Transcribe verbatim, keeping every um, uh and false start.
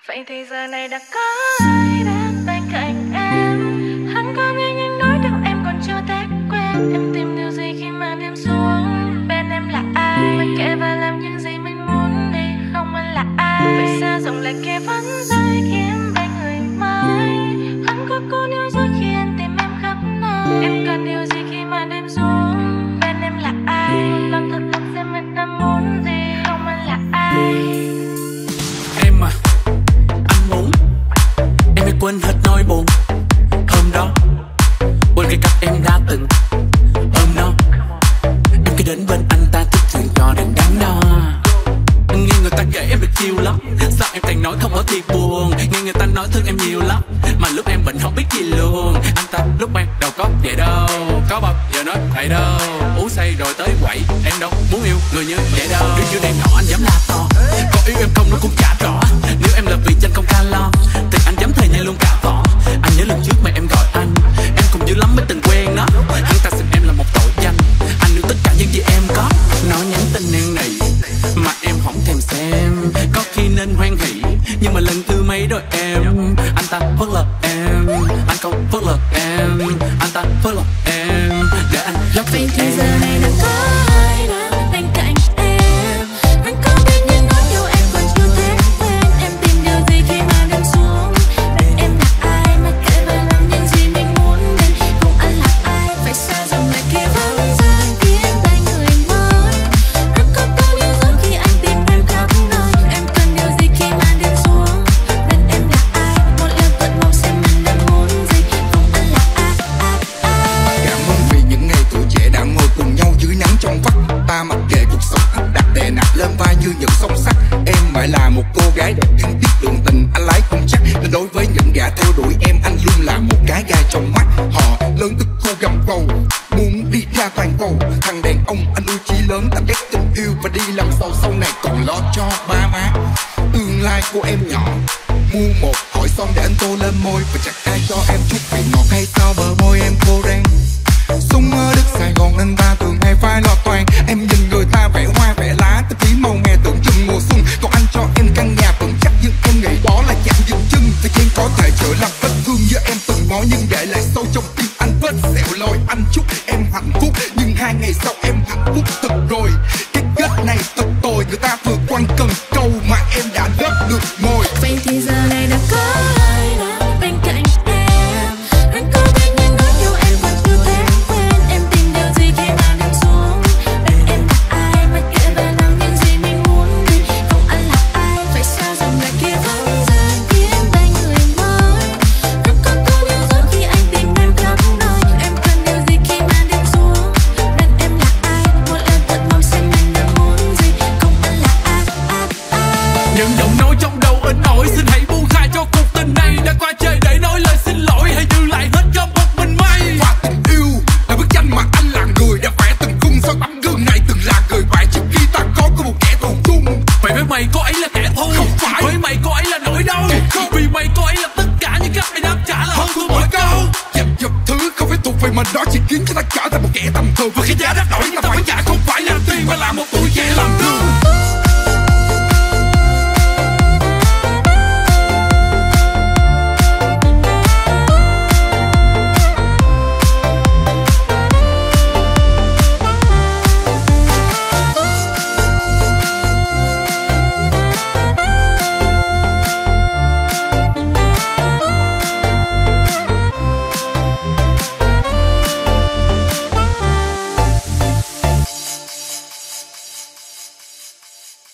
Vậy thì giờ này đã có ai đang bên cạnh em? Hắn có nghe những nỗi đau em còn chưa thể quên. Em tìm điều gì khi mà đêm xuống bên em là ai? Mặc kệ và làm những gì mình muốn đi, không anh là ai? Vậy xa rộng lại kia vẫn rơi khi em bên người mới. Hắn có cố níu giữ khi anh tìm em khắp nơi. Em cần điều gì khi mà đêm xuống bên em là ai? Làm thật thật xem em đã muốn gì, không anh là ai? Em à, anh muốn em hãy quên hết nỗi buồn hôm đó, quên cái cách em đã từng ôm nó. Em cứ đến bên anh ta thức chuyện trò đừng đắn đo. Nghe người ta kể em được chiều lắm, sao em càng nói không có thiệt buồn. Nghe người ta nói thương em nhiều lắm, mà lúc em bệnh không biết gì luôn. Anh ta lúc ban đầu có vậy đâu, có bao giờ nói vậy đâu. Uống say rồi tới quậy, em đâu muốn yêu người như vậy đâu. Yêu như đèn nhỏ anh dám la to, có yêu em không nó cũng chả rõ. Nếu em là vì tranh không ca lo, thì anh dám thề nhai luôn cả vỏ. Anh nhớ lần trước mà em gọi anh, em cũng dữ lắm mới từng quen nó. Hắn ta xem em là một tội danh, anh yêu tất cả những gì em có. Nó nhắn tin năn nỉ mà em không thèm xem, có khi nên hoan hỉ nhưng mà lần thứ mấy rồi em. Anh ta phớt lờ em, anh không phớt lờ em. Anh ta phớt lờ em để anh lót Vậy thì em. giờ này đã có ai đang bên cạnh em? Anh có biết những nỗi đau em còn chưa thể quên. Em tìm điều gì khi mà đêm xuống bên em là ai? Mặc kệ và làm những gì mình muốn đi, không anh là ai? Phải xa dòng lại kia vẫn rơi khi em bên người mới. Anh có bao nhiêu giấc khi anh tìm em khắp nơi. Em cần điều gì khi mà đêm xuống bên em là ai? Một lần tận mong xem mình đang muốn gì, không anh là ai, ai, ai? Cảm ơn vì những ngày tuổi trẻ đã ngồi cùng nhau dưới nắng trong vắt. Ta mặc kệ cuộc sống đặt đè nặng lên vai như những song sắt. Em mãi là một cô gái đẹp nhưng tiếc đường tình anh lái không chắc. Nên đối với những gã theo đuổi em, anh luôn là một cái gai trong mắt. Họ lớn tức cô gầm cầu, muốn đi ra toàn cầu. Thằng đàn ông anh nuôi chí lớn, ta ghét tình yêu và đi làm giàu sau này còn lo cho ba má. Tương lai của em nhỏ, mua một hỏi xong để anh tô lên môi. Và chắc ai cho em chút vị ngọt hay sao bờ môi em khô rang. Sống ở đất Sài Gòn nên ta thường hay phải lo toan. Em nhìn người ta vẽ hoa vẽ lá, tới tí màu nghe tưởng chừng mùa xuân. Còn anh cho em căn nhà vững chắc nhưng em nghĩ đó là chạm dừng chân. Thời gian có thể chữa lành vết thương như em từng nói, nhưng để lại sâu trong tim anh vết sẹo lồi. Anh chúc em hạnh phúc nhưng hai ngày sau em hạnh phúc thật rồi. Cái kết này thật tồi, người ta vừa quan cần câu mà em đã đớp được môi. Vậy thì giờ này đã có ai đang bên cạnh em? Anh có biết những nỗi đau em còn chưa thể quên. Em tìm điều gì khi mà đêm xuống bên em là ai? Mặc kệ và làm những gì mình muốn đi, không anh là ai? Phải xa dòng lại kia vẫn rơi khi em bên người mới. Anh có cố níu giữ khi anh tìm em khắp nơi. Em cần điều gì khi mà đêm xuống bên em là ai? Một lần tận mong xem mình đang muốn gì, không anh là ai, ai, ai? Những giọng nói trong đầu in ỏi, xin hãy buông tha cho cuộc tình này đã qua chơi để